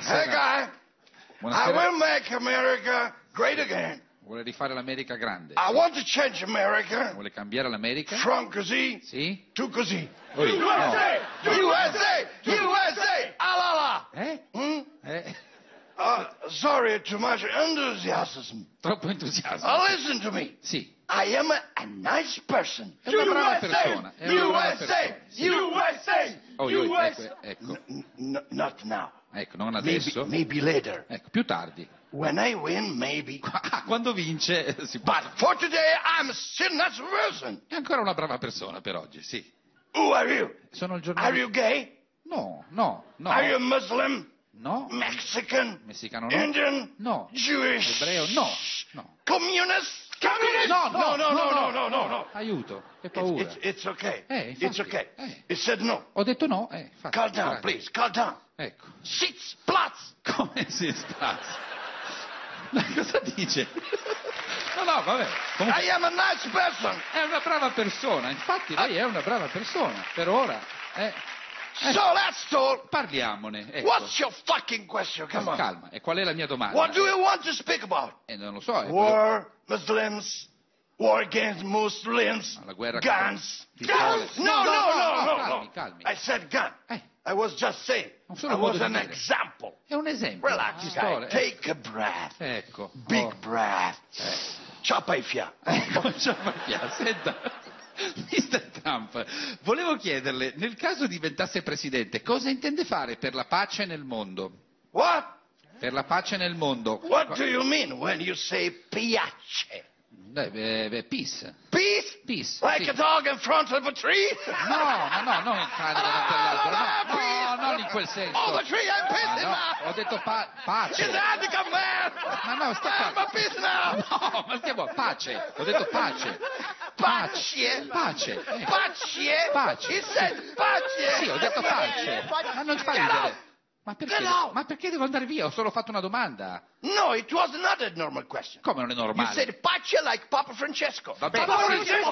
Buonasera. Hey, guy. I Buonasera. will make America great again. Vuole rifare l'America grande. I want to change America Vuole cambiare l'America? from così Sì? to così. Oi, no. USA! USA! Alala! Sorry, too much enthusiasm. Troppo entusiasmo. Listen to me. Sì. I am a nice person. È una brava persona. È una brava persona. Sì. USA! Oh, ecco. Not now. Ecco, non adesso. Maybe later. Ecco, più tardi. When I win, maybe. Quando vince si può. But for today, I'm still not a person. È ancora una brava persona per oggi, sì. Who are you? Sono il Are giornalista. you gay? No. Are you Muslim? No. Mexican? Messicano no. Indian? No. Jewish? Ebreo no. Communist? No. Aiuto, che paura. It's okay. Infatti, It's okay. It said no. Ho detto no, infatti. Calm down, Grazie. please. Calm down. Ecco. Six plots. Come si sta? Ma cosa dice? No, vabbè. Comunque, I am a nice person. è una brava persona, infatti lei è una brava persona, per ora. So let's talk. Parliamone, ecco. What's your fucking question? Come on. Calma, e qual è la mia domanda? What do you want to speak about? Non lo so. War, Muslims, war against Muslims, La guerra guns. pistole. No. Calmi. I said gun. I was just saying. Un solo I modo was di an dire. example. È un esempio. Relax, Pistole, guy. Take a breath. Ecco. Big breath. Ciappa i fiati. Ecco, senta. Mr. Trump, volevo chiederle, nel caso diventasse presidente, cosa intende fare per la pace nel mondo? What? Per la pace nel mondo. What do you mean when you say piace? Peace. Peace? Peace. Like sì. a dog in front of a tree? No, non il cane davanti all'albero. No, non in quel senso. Oh, the tree, I'm pissed No, now. ho detto It's pace. a handicap man. Ma no, sta I'm a pissed now. No, ma stiamo pace. Ho detto pace. Pace. Pace. Pace. Pace. He said pace. Sì, ho detto pace. Ma non fa Get out. ridere. Ma perché devo andare via? Ho solo fatto una domanda. No, it was not a normal question. Come non è You normale? said pace like Papa Francesco. Vabbè, Papa sì. Francesco.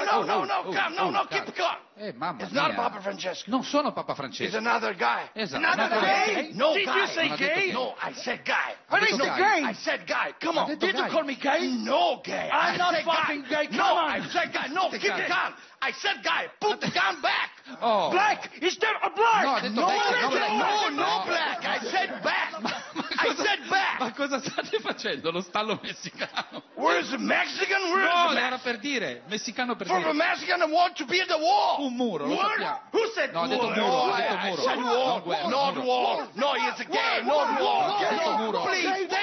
No, keep calm. Mamma It's mia. not Papa Francesco. Non sono Papa He's Francesco. another guy. Esatto. Another Another guy? guy? No Did guy. you say Non ha detto gay? No, I said guy. Ha detto gay. I said guy. Come Ha on. detto Did you gay. call me gay? No gay. I'm I not said fucking gay. Come No, on. I said guy. No, State keep calm. calm. I said guy. Put the gun back. Oh. Black! Is there a black? No, ha detto No, black. no black. I said back. I said back. Ma cosa state facendo? Lo stallo messicano? Where's the Mexican? Where's No, the era Mexican? per dire, messicano per For the dire. Mexican that want to be in the wall. Un muro, lo What? sappiamo. Who said No, ha detto wall? muro, ha I detto muro. said wall. No, guerra, Not muro. wall. No, it's a gay. Not wall. Ha detto muro. Please,